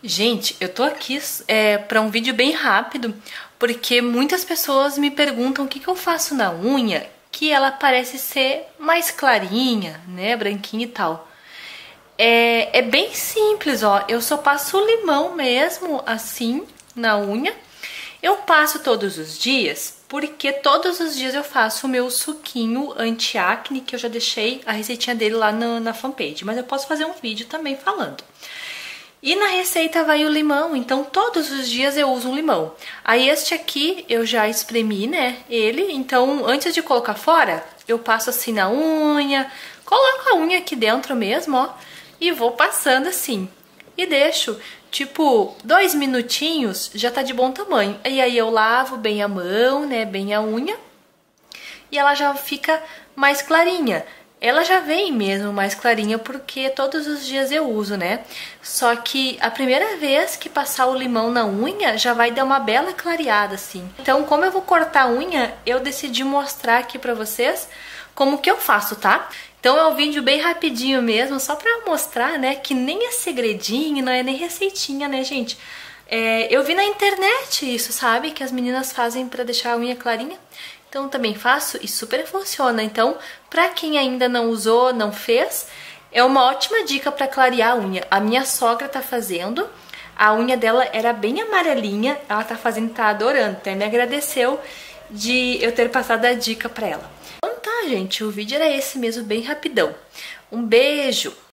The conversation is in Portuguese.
Gente, eu tô aqui para um vídeo bem rápido, porque muitas pessoas me perguntam o que eu faço na unha, que ela parece ser mais clarinha, né, branquinha e tal. É bem simples, ó, eu só passo o limão mesmo, assim, na unha. Eu passo todos os dias, porque todos os dias eu faço o meu suquinho anti-acne, que eu já deixei a receitinha dele lá na fanpage, mas eu posso fazer um vídeo também falando. E na receita vai o limão, então todos os dias eu uso um limão. Aí este aqui eu já espremi, né, ele, então antes de colocar fora, eu passo assim na unha, coloco a unha aqui dentro mesmo, ó, e vou passando assim. E deixo, tipo, 2 minutinhos, já tá de bom tamanho. E aí eu lavo bem a mão, né, bem a unha, e ela já fica mais clarinha. Ela já vem mesmo mais clarinha porque todos os dias eu uso, né? Só que a primeira vez que passar o limão na unha já vai dar uma bela clareada assim. Então, como eu vou cortar a unha, eu decidi mostrar aqui pra vocês como que eu faço, tá? Então é um vídeo bem rapidinho mesmo, só pra mostrar, né, que nem é segredinho, não é nem receitinha, né, gente? Eu vi na internet isso, sabe? Que as meninas fazem pra deixar a unha clarinha. Então também faço e super funciona. Então, pra quem ainda não usou, não fez, é uma ótima dica pra clarear a unha. A minha sogra tá fazendo, a unha dela era bem amarelinha, ela tá fazendo e tá adorando. Até me agradeceu de eu ter passado a dica pra ela. Então tá, gente, o vídeo era esse mesmo, bem rapidão. Um beijo!